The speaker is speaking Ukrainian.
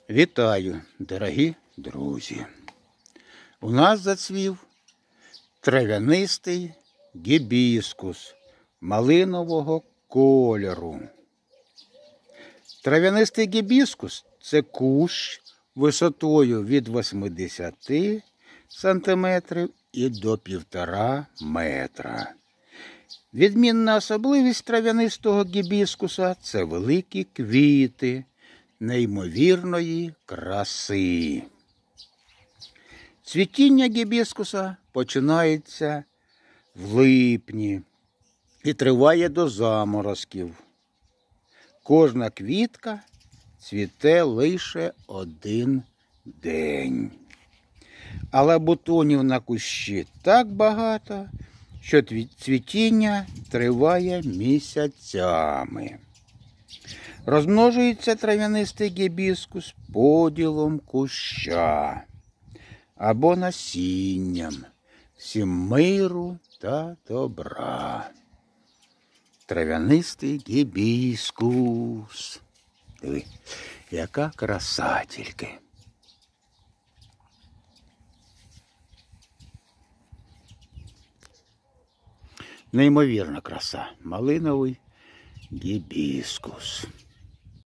Вітаю, дорогі друзі! У нас зацвів трав'янистий гібіскус малинового кольору. Трав'янистий гібіскус – це кущ висотою від 80 см і до 1,5 метра. Відмінна особливість трав'янистого гібіскуса – це великі квіти неймовірної краси. Цвітіння гібіскуса починається в липні і триває до заморозків. Кожна квітка цвіте лише один день. Але бутонів на кущі так багато, що цвітіння триває місяцями. Розмножується трав'янистий гібіскус поділом куща або насінням. Всім миру та добра. Трав'янистий гібіскус. Диви, яка краса тільки. Неймовірна краса. Малиновий гібіскус.